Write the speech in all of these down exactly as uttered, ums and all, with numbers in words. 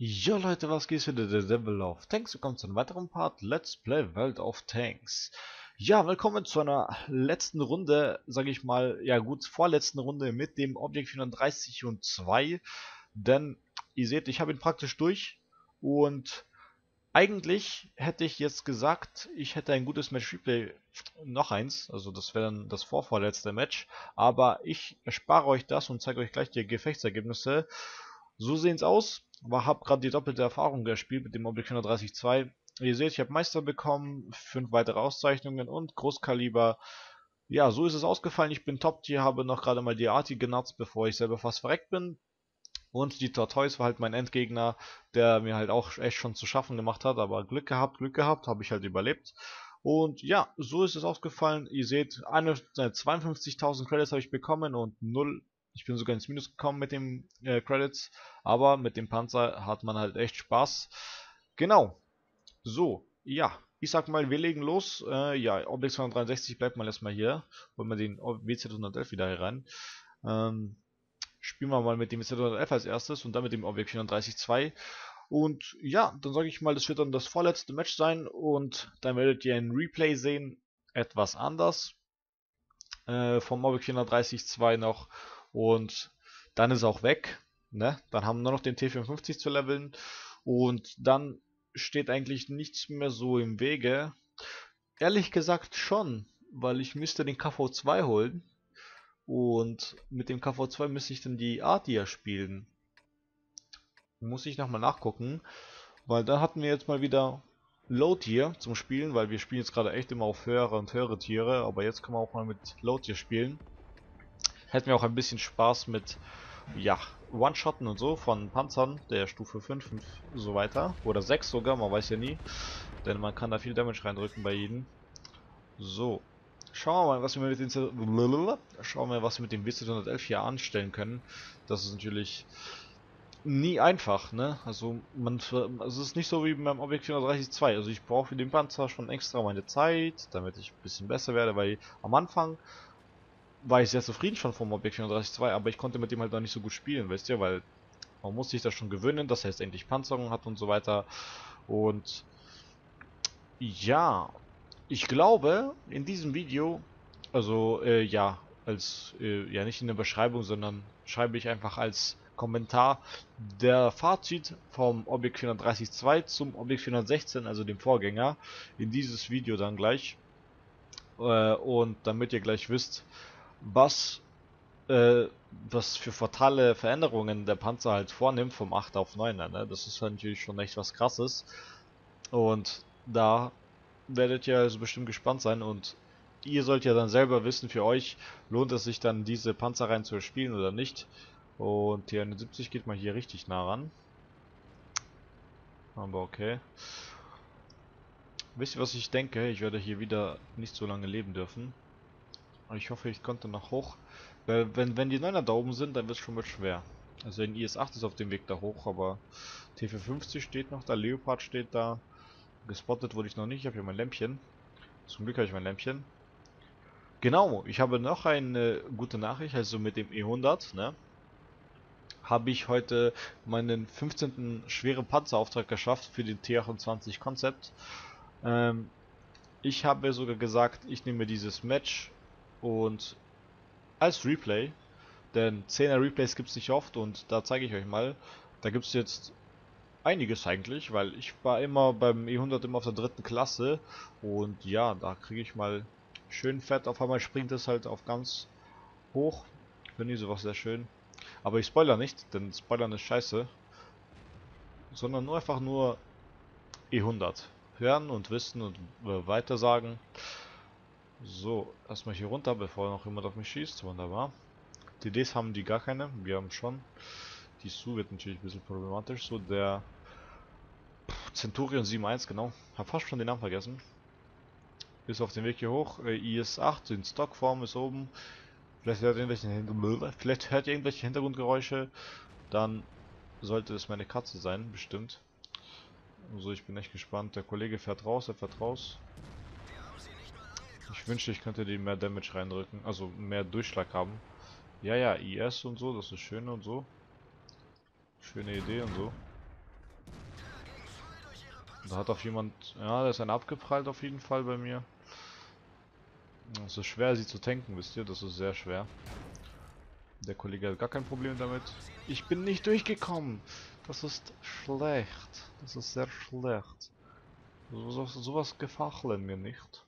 Jo Leute, was geht wieder? Der Devil of Tanks. Willkommen zu einem weiteren Part Let's Play World of Tanks. Ja, willkommen zu einer letzten Runde, sage ich mal, ja gut, vorletzten Runde mit dem Objekt vierunddreißig und zwei. Denn ihr seht, ich habe ihn praktisch durch und eigentlich hätte ich jetzt gesagt, ich hätte ein gutes Match Replay, noch eins, also das wäre dann das vorvorletzte Match, aber ich erspare euch das und zeige euch gleich die Gefechtsergebnisse. So sehen es aus. Ich habe gerade die doppelte Erfahrung gespielt mit dem Objekt vierunddreißig Punkt zwei. Ihr seht, ich habe Meister bekommen, fünf weitere Auszeichnungen und Großkaliber. Ja, so ist es ausgefallen. Ich bin Top-Tier, habe noch gerade mal die Arti genutzt, bevor ich selber fast verreckt bin. Und die Tortoise war halt mein Endgegner, der mir halt auch echt schon zu schaffen gemacht hat. Aber Glück gehabt, Glück gehabt, habe ich halt überlebt. Und ja, so ist es ausgefallen. Ihr seht, zweiundfünfzigtausend Credits habe ich bekommen und null. Ich bin sogar ins Minus gekommen mit den äh, Credits. Aber mit dem Panzer hat man halt echt Spaß. Genau. So, ja. Ich sag mal, wir legen los. Äh, ja, Obelix zweihundertdreiundsechzig bleibt mal erstmal hier. Holen wir den W Z hundertelf wieder hier rein. Ähm, Spielen wir mal mit dem W Z hundertelf als erstes und dann mit dem Objekt vierunddreißig Punkt zwei. Und ja, dann sage ich mal, das wird dann das vorletzte Match sein und dann werdet ihr ein Replay sehen, etwas anders äh, vom Objekt vierunddreißig Punkt zwei noch und dann ist auch weg, ne? Dann haben wir nur noch den T vierundfünfzig zu leveln und dann steht eigentlich nichts mehr so im Wege. Ehrlich gesagt schon, weil ich müsste den K V zwei holen und mit dem K V zwei müsste ich dann die Artia spielen. Muss ich nochmal nachgucken, weil da hatten wir jetzt mal wieder Low Tier zum Spielen, weil wir spielen jetzt gerade echt immer auf höhere und höhere Tiere, aber jetzt können wir auch mal mit Low Tier spielen. Hätten wir auch ein bisschen Spaß mit, ja, One-Shotten und so von Panzern, der Stufe fünf und so weiter, oder sechs sogar, man weiß ja nie, denn man kann da viel Damage reindrücken bei jedem. So, schauen wir mal, was wir mit den schauen wir, was wir mit dem W Z hundertelf hier anstellen können. Das ist natürlich nie einfach, ne? Also man, also es ist nicht so wie beim Objekt vierunddreißig Punkt zwei. Also ich brauche für den Panzer schon extra meine Zeit, damit ich ein bisschen besser werde, weil am Anfang war ich sehr zufrieden schon vom Objekt vierunddreißig Punkt zwei, aber ich konnte mit dem halt noch nicht so gut spielen, weißt ihr, weil man muss sich das schon gewöhnen, dass er jetzt endlich Panzerung hat und so weiter. Und ja, ich glaube, in diesem Video, also äh, ja, als äh, ja nicht in der Beschreibung, sondern schreibe ich einfach als Kommentar der Fazit vom Objekt vierunddreißig Punkt zwei zum Objekt vierhundertsechzehn, also dem Vorgänger, in dieses Video dann gleich. Äh, und damit ihr gleich wisst, was äh, was für fatale Veränderungen der Panzer halt vornimmt vom acht auf neuner, ne? Das ist halt natürlich schon echt was krasses. Und da werdet ihr also bestimmt gespannt sein und ihr sollt ja dann selber wissen für euch, lohnt es sich dann diese Panzer rein zu spielen oder nicht. Und T einundsiebzig geht mal hier richtig nah ran. Aber okay. Wisst ihr, was ich denke? Ich werde hier wieder nicht so lange leben dürfen. Aber ich hoffe, ich konnte noch hoch. Weil wenn, wenn die Neuner da oben sind, dann wird es schon mal schwer. Also ein I S acht ist auf dem Weg da hoch, aber T vierhundertfünfzig steht noch da, Leopard steht da. Gespottet wurde ich noch nicht, ich habe hier mein Lämpchen. Zum Glück habe ich mein Lämpchen. Genau, ich habe noch eine gute Nachricht, also mit dem E hundert, ne, habe ich heute meinen fünfzehnten schweren Panzerauftrag geschafft für den T achtundzwanzig Concept. Ähm, ich habe sogar gesagt, ich nehme dieses Match und als Replay, denn zehner Replays gibt es nicht oft und da zeige ich euch mal, da gibt es jetzt einiges eigentlich, weil ich war immer beim E hundert immer auf der dritten Klasse und ja, da kriege ich mal schön fett, auf einmal springt es halt auf ganz hoch. Finde ich sowas sehr schön. Aber ich spoiler nicht, denn Spoilern ist scheiße. Sondern nur einfach nur E hundert. Hören und wissen und äh, weitersagen. So, erstmal hier runter, bevor noch jemand auf mich schießt. Wunderbar. D Ds haben die gar keine, wir haben schon. Die Su wird natürlich ein bisschen problematisch. So, der Centurion sieben eins, genau. Hab fast schon den Namen vergessen. Ist auf dem Weg hier hoch. Äh, I S acht in Stockform ist oben. Vielleicht hört, irgendwelche Vielleicht hört ihr irgendwelche Hintergrundgeräusche. Dann sollte es meine Katze sein, bestimmt. Also ich bin echt gespannt. Der Kollege fährt raus, er fährt raus. Ich wünschte, ich könnte die mehr Damage reindrücken. Also mehr Durchschlag haben. Ja, ja, I S und so, das ist schön und so. Schöne Idee und so. Da hat auf jemand... Ja, da ist einer abgeprallt auf jeden Fall bei mir. Es ist schwer, sie zu tanken, wisst ihr? Das ist sehr schwer. Der Kollege hat gar kein Problem damit. Ich bin nicht durchgekommen. Das ist schlecht. Das ist sehr schlecht. So, so, sowas gefallen mir nicht.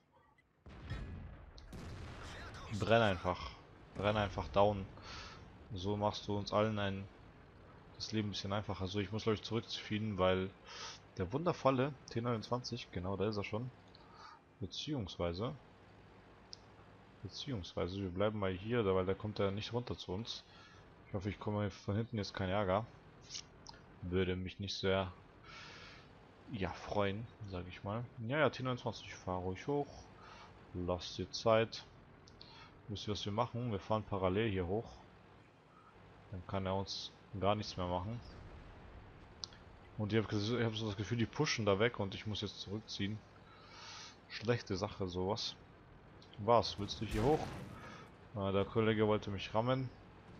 Brenn einfach. Brenn einfach down. So machst du uns allen ein das Leben ein bisschen einfacher. Also ich muss glaube ich zurückziehen, weil der wundervolle T neunundzwanzig, genau da ist er schon. Beziehungsweise, beziehungsweise, wir bleiben mal hier, weil da kommt er nicht runter zu uns. Ich hoffe, ich komme von hinten jetzt kein Ärger. Würde mich nicht sehr, ja, freuen, sage ich mal. Ja, ja, T neunundzwanzig, fahr ruhig hoch. Lass dir Zeit. Wisst ihr, was wir machen? Wir fahren parallel hier hoch. Dann kann er uns gar nichts mehr machen. Und ich habe hab so das Gefühl, die pushen da weg und ich muss jetzt zurückziehen. Schlechte Sache, sowas. Was? Willst du hier hoch? Äh, der Kollege wollte mich rammen.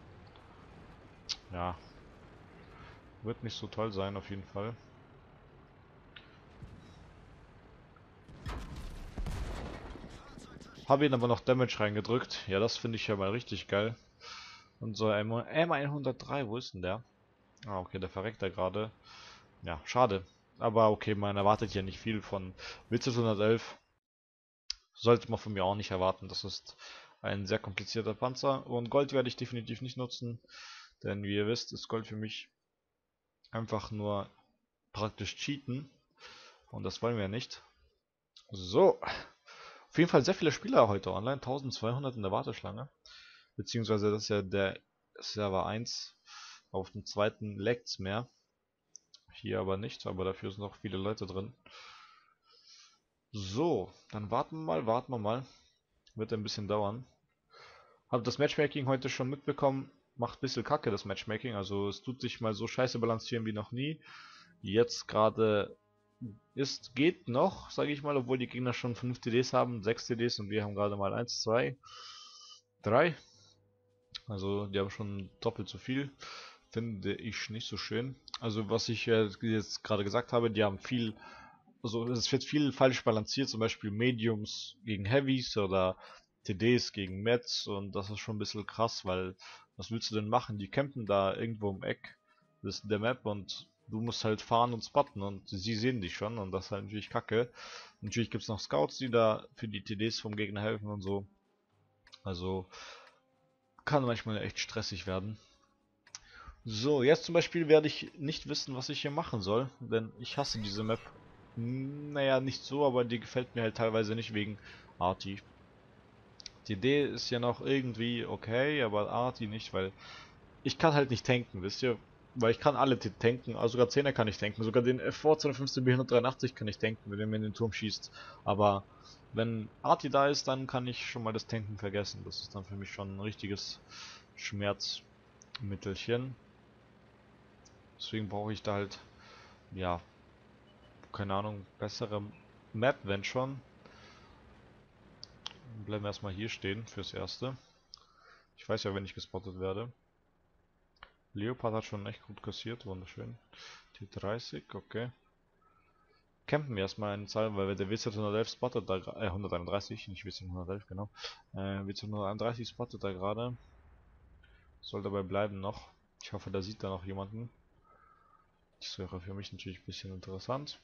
Ja. Wird nicht so toll sein, auf jeden Fall. Habe ihn aber noch Damage reingedrückt. Ja, das finde ich ja mal richtig geil. Unser M hundertdrei, wo ist denn der? Ah, okay, der verreckt da gerade. Ja, schade. Aber okay, man erwartet ja nicht viel von W Z hundertelf. Sollte man von mir auch nicht erwarten. Das ist ein sehr komplizierter Panzer. Und Gold werde ich definitiv nicht nutzen. Denn wie ihr wisst, ist Gold für mich einfach nur praktisch cheaten. Und das wollen wir ja nicht. So. Auf jeden Fall sehr viele Spieler heute online. eintausendzweihundert in der Warteschlange. Beziehungsweise das ist ja der Server eins. Auf dem zweiten leckt's mehr. Hier aber nicht, aber dafür sind noch viele Leute drin. So, dann warten wir mal, warten wir mal. Wird ein bisschen dauern. Hab das Matchmaking heute schon mitbekommen. Macht ein bisschen kacke das Matchmaking. Also es tut sich mal so scheiße balancieren wie noch nie. Jetzt gerade ist, geht noch, sage ich mal, obwohl die Gegner schon fünf T Ds haben, sechs T Ds und wir haben gerade mal eins, zwei, drei. Also die haben schon doppelt so viel. Finde ich nicht so schön. Also was ich äh, jetzt gerade gesagt habe, die haben viel, also es wird viel falsch balanciert, zum Beispiel Mediums gegen Heavies oder T Ds gegen Mets und das ist schon ein bisschen krass, weil was willst du denn machen? Die campen da irgendwo im Eck des, der Map und du musst halt fahren und spotten und sie sehen dich schon und das ist halt natürlich kacke. Natürlich gibt es noch Scouts, die da für die T Ds vom Gegner helfen und so. Also kann manchmal echt stressig werden. So, jetzt zum Beispiel werde ich nicht wissen, was ich hier machen soll, denn ich hasse diese Map. Naja, nicht so, aber die gefällt mir halt teilweise nicht wegen Arty. Die Idee ist ja noch irgendwie okay, aber Arty nicht, weil ich kann halt nicht tanken, wisst ihr? Weil ich kann alle tanken, also sogar zehner kann ich tanken, sogar den F V zweihundertfünfzehn B hundertdreiundachtzig kann ich tanken, wenn er mir in den Turm schießt. Aber wenn Arty da ist, dann kann ich schon mal das Tanken vergessen. Das ist dann für mich schon ein richtiges Schmerzmittelchen. Deswegen brauche ich da halt, ja, keine Ahnung, bessere Map, wenn schon. Bleiben wir erstmal hier stehen fürs Erste. Ich weiß ja, wenn ich gespottet werde. Leopard hat schon echt gut kassiert, wunderschön. T dreißig, okay. Campen wir erstmal eine Zahl, weil der W Z hundertelf spottet da, äh, hunderteinunddreißig, nicht W Z hundertelf, genau. Äh, W Z hunderteinunddreißig spottet da gerade. Soll dabei bleiben noch. Ich hoffe, da sieht da noch jemanden. Das wäre für mich natürlich ein bisschen interessant.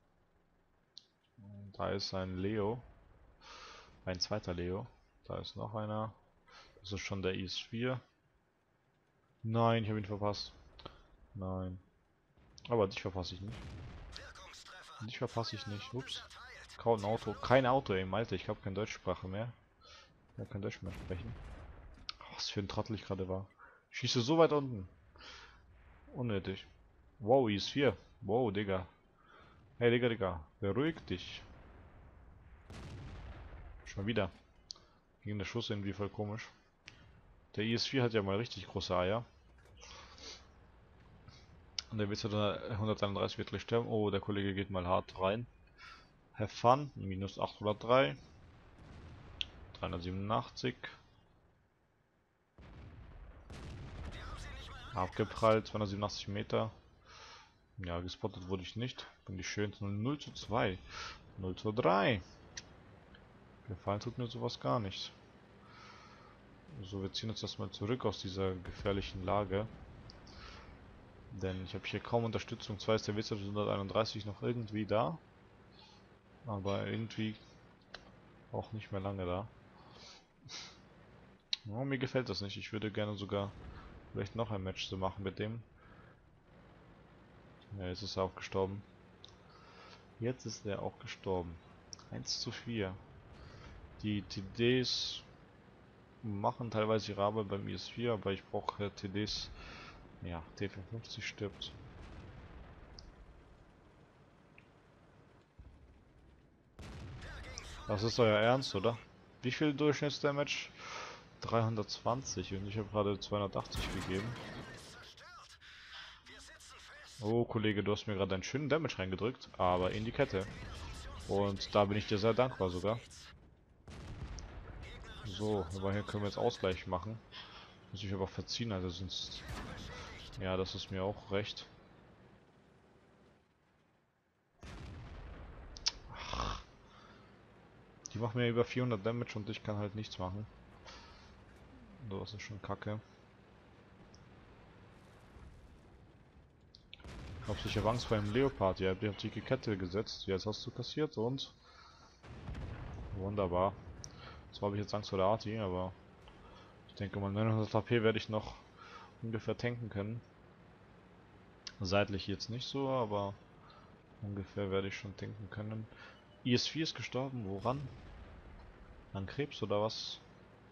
Da ist ein Leo. Ein zweiter Leo. Da ist noch einer. Das ist schon der I S vier. Nein, ich habe ihn verpasst. Nein. Aber dich verpasse ich nicht. Dich verpasse ich nicht. Ups. Kaum ein Auto. Kein Auto, ey, Alter. Ich habe keine Deutschsprache mehr. Ich kann kein Deutsch mehr sprechen. Was für ein Trottel ich gerade war. Ich schieße so weit unten. Unnötig. Wow, I S vier. Wow, Digga. Hey, Digga, Digga. Beruhig dich. Schon wieder. Ging der Schuss irgendwie voll komisch. Der I S vier hat ja mal richtig große Eier. Und der W Z hunderteinunddreißig wird gleich sterben. Oh, der Kollege geht mal hart rein. Have fun. Minus achthundertdrei. dreihundertsiebenundachtzig. Abgeprallt. zweihundertsiebenundachtzig Meter. Ja, gespottet wurde ich nicht. Bin ich schön null zu zwei. null zu drei. Gefallen tut mir sowas gar nicht. So, wir ziehen uns erstmal zurück aus dieser gefährlichen Lage. Denn ich habe hier kaum Unterstützung. Zwar ist der W Z hunderteinunddreißig noch irgendwie da. Aber irgendwie auch nicht mehr lange da. Oh, mir gefällt das nicht. Ich würde gerne sogar vielleicht noch ein Match zu machen mit dem. Ja, jetzt ist er auch gestorben. Jetzt ist er auch gestorben. eins zu vier. Die T Ds machen teilweise ihre Arbeit beim I S vier, aber ich brauche T Ds. Ja, T fünfundfünfzig stirbt. Das ist euer Ernst, oder? Wie viel Durchschnittsdamage? dreihundertzwanzig und ich habe gerade zweihundertachtzig gegeben. Oh, Kollege, du hast mir gerade einen schönen Damage reingedrückt, aber in die Kette. Und da bin ich dir sehr dankbar sogar. So, aber hier können wir jetzt Ausgleich machen. Muss ich aber verziehen, also sonst... Ja, das ist mir auch recht. Ach. Die machen mir über vierhundert Damage und ich kann halt nichts machen. So, das ist schon kacke. Ich hab sicher Angst vor einem Leopard. Ja, die hat die Kette gesetzt. Jetzt hast du kassiert und... Wunderbar. Zwar habe ich jetzt Angst vor der Arti, aber... Ich denke mal neunhundert H P werde ich noch ungefähr tanken können. Seitlich jetzt nicht so, aber... Ungefähr werde ich schon tanken können. I S vier ist gestorben. Woran? An Krebs oder was?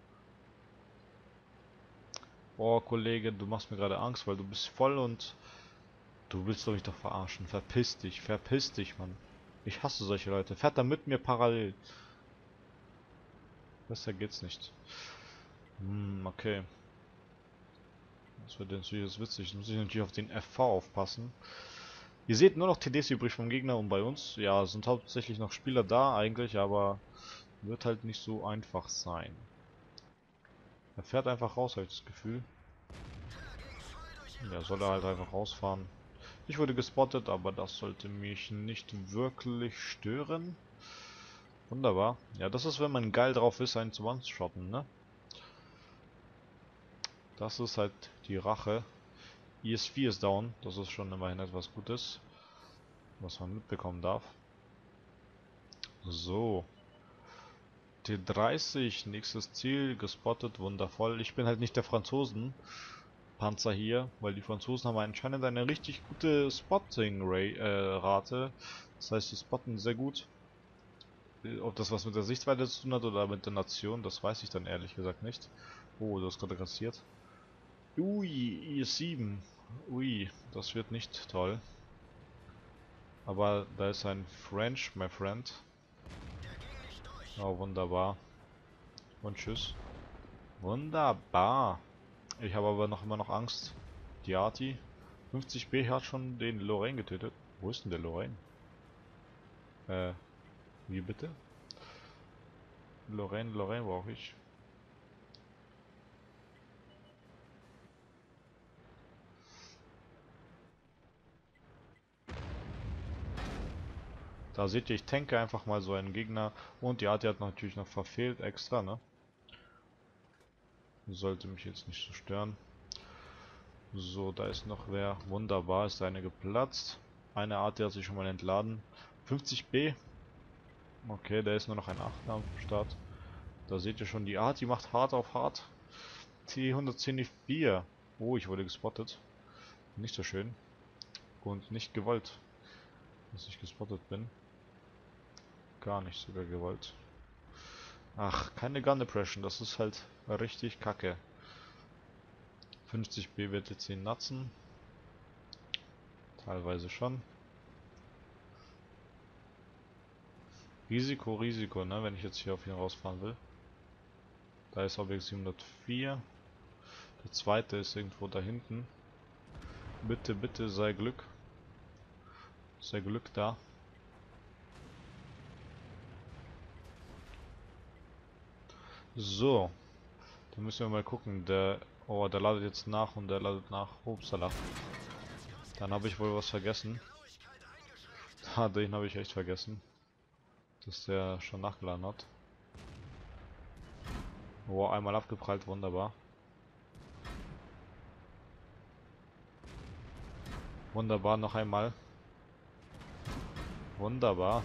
Oh, Kollege, du machst mir gerade Angst, weil du bist voll und... Du willst doch mich doch verarschen. Verpiss dich, verpiss dich, Mann. Ich hasse solche Leute. Fährt da mit mir parallel. Besser geht's nicht. Hm, okay. Das wird natürlich jetzt witzig. Jetzt muss ich natürlich auf den F V aufpassen. Ihr seht nur noch T Ds übrig vom Gegner und bei uns. Ja, sind hauptsächlich noch Spieler da eigentlich, aber wird halt nicht so einfach sein. Er fährt einfach raus, habe ich das Gefühl. Ja, soll er halt einfach rausfahren. Ich wurde gespottet, aber das sollte mich nicht wirklich stören. Wunderbar. Ja, das ist, wenn man geil drauf ist, einen zu one-shotten, ne? Das ist halt die Rache. I S vier ist down. Das ist schon immerhin etwas Gutes, was man mitbekommen darf. So. T dreißig, nächstes Ziel, gespottet, wundervoll. Ich bin halt nicht der Franzosen-Panzer hier, weil die Franzosen haben anscheinend eine richtig gute Spotting-Rate. Das heißt, die spotten sehr gut. Ob das was mit der Sichtweite zu tun hat oder mit der Nation, das weiß ich dann ehrlich gesagt nicht. Oh, du hast gerade kassiert. Ui, I S sieben. Ui, das wird nicht toll. Aber da ist ein French, my friend. Oh, wunderbar. Und tschüss. Wunderbar. Ich habe aber noch immer noch Angst. Die Arti. fünfzig B hat schon den Lorraine getötet. Wo ist denn der Lorraine? Äh, wie bitte? Lorraine, Lorraine brauche ich. Da seht ihr, ich tanke einfach mal so einen Gegner. Und die Arti hat natürlich noch verfehlt extra, ne? Sollte mich jetzt nicht so stören. So, da ist noch wer. Wunderbar, ist eine geplatzt. Eine Arti hat sich schon mal entladen. fünfzig B. Okay, da ist nur noch ein achter am Start. Da seht ihr schon, die Arti macht hart auf hart. T hundertzehn F vier. Oh, ich wurde gespottet. Nicht so schön. Und nicht gewollt, dass ich gespottet bin. Gar nicht sogar gewollt. Ach, keine Gun Depression, das ist halt richtig kacke. fünfzig B wird jetzt den Natzen. Teilweise schon. Risiko, Risiko, ne, wenn ich jetzt hier auf ihn rausfahren will. Da ist Objekt siebenhundertvier. Der zweite ist irgendwo da hinten. Bitte, bitte, sei Glück. Sei Glück da. So. Dann müssen wir mal gucken. Der. Oh, der ladet jetzt nach und der ladet nach. Upsala. Dann habe ich wohl was vergessen. Ha, den habe ich echt vergessen. Dass der schon nachgeladen hat. Wow, einmal abgeprallt, wunderbar. Wunderbar, noch einmal. Wunderbar.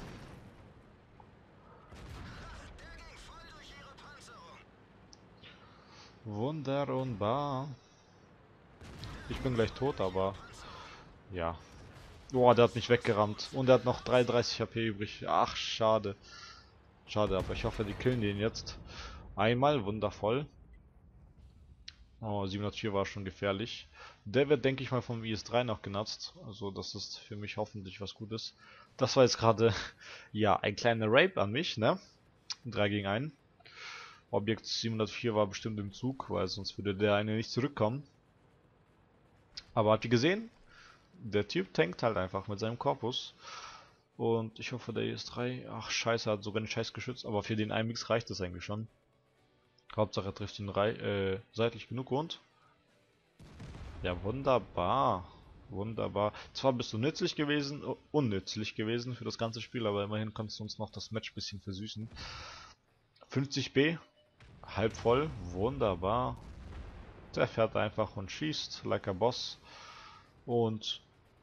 Wunderbar. Ich bin gleich tot, aber ja. Boah, der hat mich weggerammt. Und er hat noch dreiunddreißig H P übrig. Ach, schade. Schade, aber ich hoffe, die killen den jetzt. Einmal, wundervoll. Oh, siebenhundertvier war schon gefährlich. Der wird, denke ich mal, vom I S drei noch genutzt. Also, das ist für mich hoffentlich was Gutes. Das war jetzt gerade, ja, ein kleiner Rape an mich, ne? drei gegen einen. Objekt siebenhundertvier war bestimmt im Zug, weil sonst würde der eine nicht zurückkommen. Aber habt ihr gesehen? Der Typ tankt halt einfach mit seinem Korpus. Und ich hoffe, der I S drei, ach scheiße, hat sogar einen Scheiß geschützt, aber für den I M X reicht das eigentlich schon. Hauptsache er trifft ihn äh, seitlich genug und... Ja, wunderbar. Wunderbar. Zwar bist du nützlich gewesen, uh, unnützlich gewesen für das ganze Spiel, aber immerhin kannst du uns noch das Match ein bisschen versüßen. fünfzig B, halb voll, wunderbar. Der fährt einfach und schießt, like a boss. Und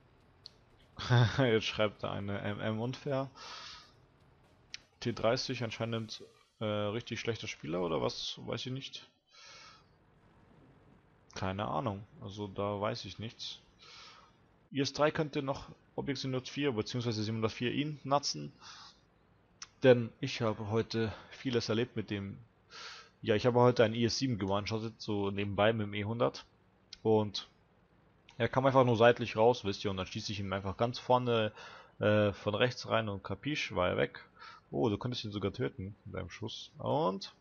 jetzt schreibt er eine M M unfair. T dreißig anscheinend äh, richtig schlechter Spieler oder was, weiß ich nicht. Keine Ahnung, also da weiß ich nichts. I S drei könnte noch Objekt siebenhundertvier bzw. siebenhundertvier ihn nutzen. Denn ich habe heute vieles erlebt mit dem... Ja, ich habe heute einen I S sieben geone-shottet, so nebenbei mit dem E hundert. Und er kam einfach nur seitlich raus, wisst ihr, und dann schieße ich ihn einfach ganz vorne äh, von rechts rein und kapisch, war er weg. Oh, du könntest ihn sogar töten mit einem Schuss. Und...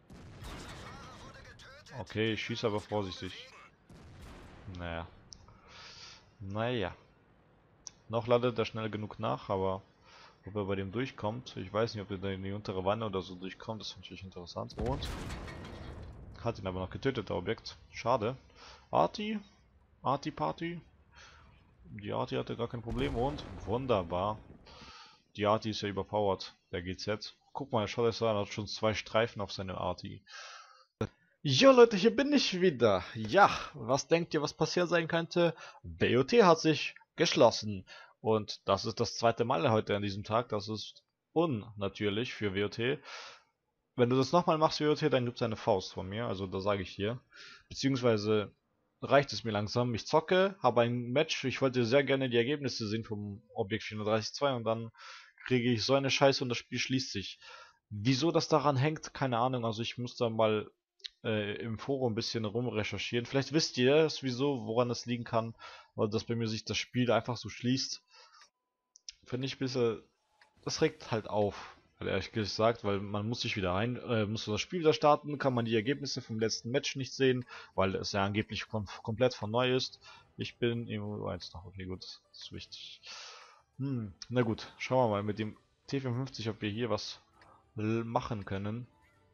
Okay, ich schieße aber vorsichtig. Naja. Naja. Noch ladet er schnell genug nach, aber ob er bei dem durchkommt, ich weiß nicht, ob er da in die untere Wanne oder so durchkommt, das ist natürlich interessant. Und hat ihn aber noch getötet, der Objekt. Schade. Arti? Arti Party? Die Arti hatte gar kein Problem und wunderbar. Die Arti ist ja überpowered, der G Z. Guck mal, schaut es an, er hat schon zwei Streifen auf seine Arti. Jo Leute, hier bin ich wieder. Ja, was denkt ihr, was passiert sein könnte? B O T hat sich geschlossen. Und das ist das zweite Mal heute an diesem Tag. Das ist unnatürlich für W O T. Wenn du das nochmal machst, W O T, dann gibt es eine Faust von mir. Also da sage ich dir. Beziehungsweise reicht es mir langsam. Ich zocke, habe ein Match. Ich wollte sehr gerne die Ergebnisse sehen vom Objekt vierunddreißig Punkt zwei und dann kriege ich so eine Scheiße und das Spiel schließt sich. Wieso das daran hängt, keine Ahnung. Also ich muss da mal äh, im Forum ein bisschen rumrecherchieren. Vielleicht wisst ihr es, wieso, woran es liegen kann, weil das bei mir sich das Spiel einfach so schließt. Finde ich ein bisschen, das regt halt auf, ehrlich gesagt, weil man muss sich wieder rein, äh, muss das Spiel wieder starten, kann man die Ergebnisse vom letzten Match nicht sehen, weil es ja angeblich kom komplett von neu ist. Ich bin im U eins noch, okay gut, das ist wichtig. Hm, na gut, schauen wir mal mit dem T fünfundfünfzig, ob wir hier was machen können.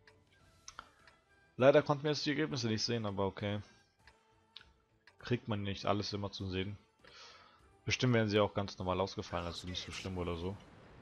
Leider konnten wir jetzt die Ergebnisse nicht sehen, aber okay. Kriegt man nicht alles immer zu sehen. Bestimmt werden sie auch ganz normal ausgefallen, also nicht so schlimm oder so.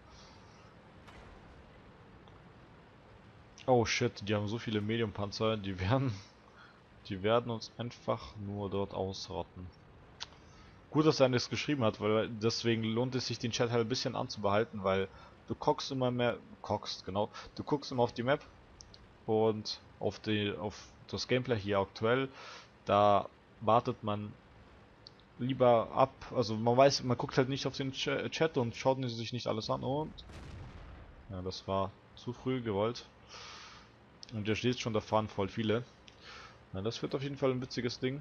Oh shit, die haben so viele Medium-Panzer, die werden, die werden uns einfach nur dort ausrotten. Gut, dass er das geschrieben hat, weil deswegen lohnt es sich, den Chat halt ein bisschen anzubehalten, weil du guckst immer mehr, guckst, genau, du guckst immer auf die Map und auf die, auf das Gameplay hier aktuell, da wartet man lieber ab, also man weiß, man guckt halt nicht auf den Ch Chat und schaut sich nicht alles an und ja, das war zu früh gewollt. Und ihr steht schon, da fahren voll viele. Na, das wird auf jeden Fall ein witziges Ding.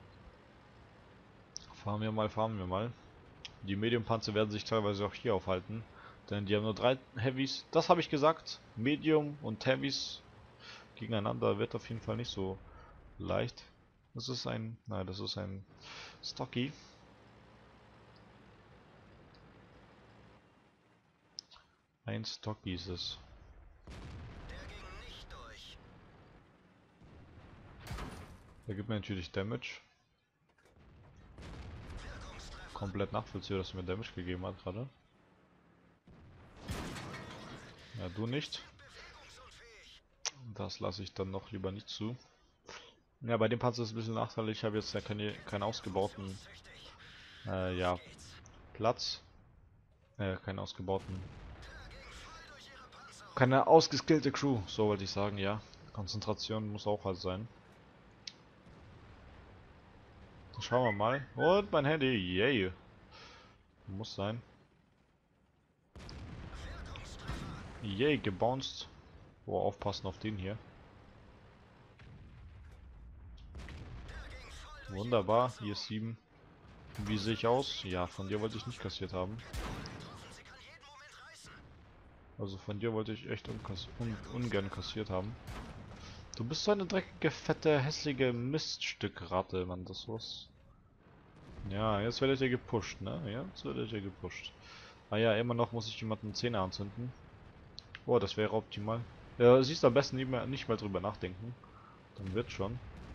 Fahren wir mal, fahren wir mal. Die Medium-Panzer werden sich teilweise auch hier aufhalten, denn die haben nur drei Heavys. Das habe ich gesagt. Medium und Heavys gegeneinander wird auf jeden Fall nicht so leicht. Das ist ein, nein, das ist ein Stocky. Ein Stocky ist es. Der gibt mir natürlich Damage. komplett nachvollziehen, dass er mir Damage gegeben hat gerade. Ja, du nicht. Das lasse ich dann noch lieber nicht zu. Ja, bei dem Panzer ist es ein bisschen nachteilig. Ich habe jetzt ja keine, keinen ausgebauten äh, ja, Platz. Äh, keinen ausgebauten. Keine ausgeskillte Crew, so wollte ich sagen, ja. Konzentration muss auch halt sein. Schauen wir mal. Und mein Handy, yay. Muss sein. Yay, gebounced. Oh, aufpassen auf den hier. Wunderbar, hier ist sieben. Wie sehe ich aus? Ja, von dir wollte ich nicht kassiert haben. Also von dir wollte ich echt unkass un ungern kassiert haben. Du bist so eine dreckige, fette, hässliche Miststückratte, Mann, das was. Ja, jetzt werdet ihr gepusht, ne? Ja, jetzt werdet ihr gepusht. Ah ja, immer noch muss ich jemanden Zähne anzünden. Oh, das wäre optimal. Ja, siehst am besten nicht mehr, nicht mal drüber nachdenken. Dann wird schon.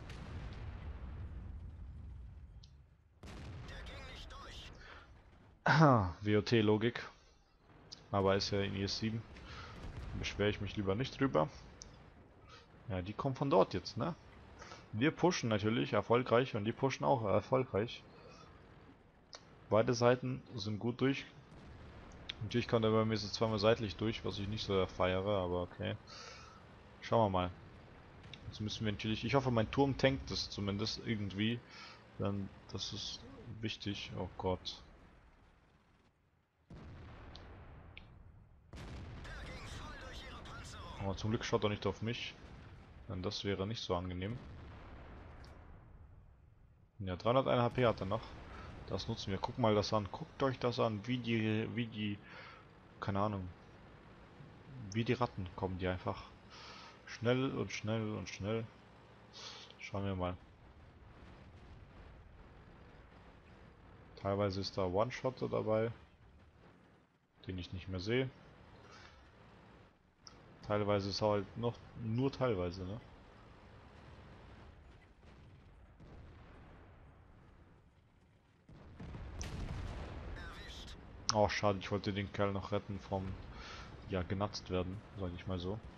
W O T-Logik. Aber ist ja in I S sieben. Beschwere ich mich lieber nicht drüber. Ja, die kommen von dort jetzt, ne? Wir pushen natürlich erfolgreich und die pushen auch erfolgreich. Beide Seiten sind gut durch. Natürlich kommt er bei mir so zweimal seitlich durch, was ich nicht so feiere, aber okay. Schauen wir mal. Jetzt müssen wir natürlich... Ich hoffe, mein Turm tankt das zumindest irgendwie. Dann, das ist wichtig. Oh Gott. Aber zum Glück schaut er nicht auf mich. Denn das wäre nicht so angenehm. Ja, dreihunderteins H P hat er noch. Das nutzen wir. Guckt mal das an. Guckt euch das an. Wie die... Wie die... Keine Ahnung. Wie die Ratten kommen die einfach. Schnell und schnell und schnell. Schauen wir mal. Teilweise ist da One-Shotter dabei, den ich nicht mehr sehe. Teilweise ist er halt noch nur teilweise, ne? Oh, schade, ich wollte den Kerl noch retten vom, ja, genatzt werden, sage ich mal so.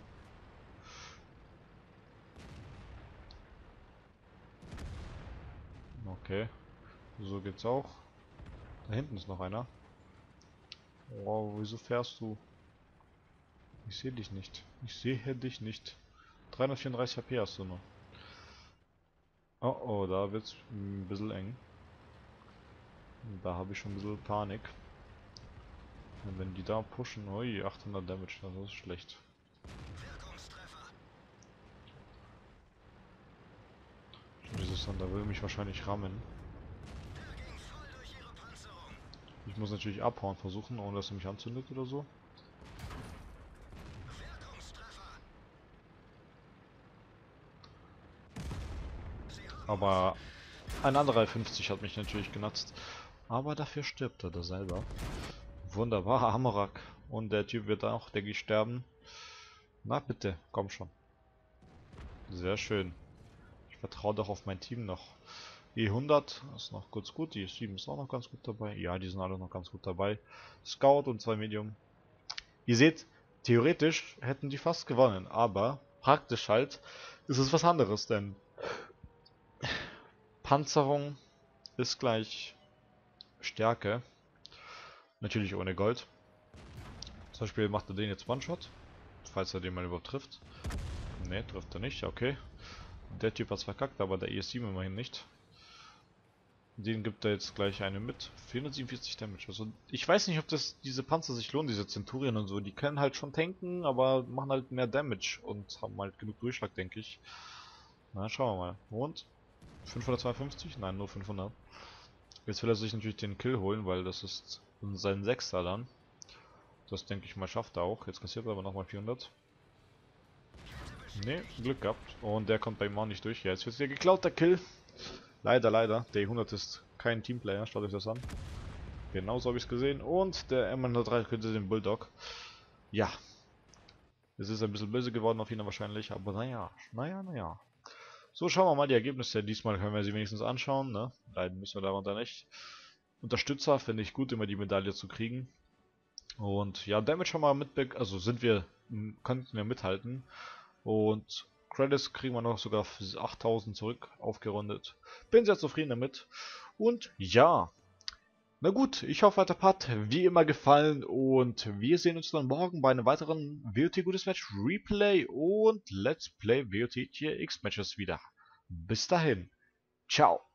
Okay, so geht's auch. Da hinten ist noch einer. Wow, wieso fährst du? Ich sehe dich nicht. Ich sehe dich nicht. dreihundertvierunddreißig H P hast du noch. Oh oh, da wird's ein bisschen eng. Da habe ich schon ein bisschen Panik. Und wenn die da pushen, ui, achthundert Damage, das ist schlecht. Dieses dann, da will mich wahrscheinlich rammen. Ich muss natürlich abhauen versuchen, ohne dass er mich anzündet oder so. Aber ein anderer fünfzig hat mich natürlich genutzt. Aber dafür stirbt er da selber. Wunderbar, Hammerack. Und der Typ wird auch, denke ich, sterben. Na bitte, komm schon. Sehr schön. Ich vertraue doch auf mein Team noch. E hundert ist noch kurz gut, die E sieben ist auch noch ganz gut dabei. Ja, die sind alle noch ganz gut dabei. Scout und zwei Medium. Ihr seht, theoretisch hätten die fast gewonnen, aber praktisch halt ist es was anderes, denn Panzerung ist gleich Stärke. Natürlich ohne Gold. Zum Beispiel macht er den jetzt One-Shot, falls er den mal überhaupt trifft. Ne, trifft er nicht, okay. Der Typ hat's verkackt, aber der E S sieben immerhin nicht. Den gibt er jetzt gleich eine mit. vierhundertsiebenundvierzig Damage. Also ich weiß nicht, ob das diese Panzer sich lohnen, diese Zenturien und so. Die können halt schon tanken, aber machen halt mehr Damage und haben halt genug Durchschlag, denke ich. Na, schauen wir mal. Und? fünfhundertzweiundfünfzig? Nein, nur fünfhundert. Jetzt will er sich natürlich den Kill holen, weil das ist sein Sechster dann. Das denke ich mal schafft er auch. Jetzt kassiert er aber nochmal vierhundert. Ne, Glück gehabt. Und der kommt bei ihm auch nicht durch. Ja, jetzt wird wieder geklaut, der Kill. Leider, leider. Der E hundert ist kein Teamplayer. Schaut euch das an. Genauso habe ich es gesehen. Und der M hundertdrei könnte den Bulldog. Ja. Es ist ein bisschen böse geworden auf ihn wahrscheinlich. Aber naja, naja, naja. So, schauen wir mal die Ergebnisse. Diesmal können wir sie wenigstens anschauen. Ne? Leiden müssen wir darunter nicht. Unterstützer finde ich gut, immer die Medaille zu kriegen. Und ja, Damage haben wir mit, also sind wir, könnten wir mithalten. Und Credits kriegen wir noch sogar für achttausend zurück, aufgerundet. Bin sehr zufrieden damit. Und ja, na gut, ich hoffe, hat der Part wie immer gefallen. Und wir sehen uns dann morgen bei einem weiteren W O T Gutes Match Replay und Let's Play W O T Tier X Matches wieder. Bis dahin, ciao.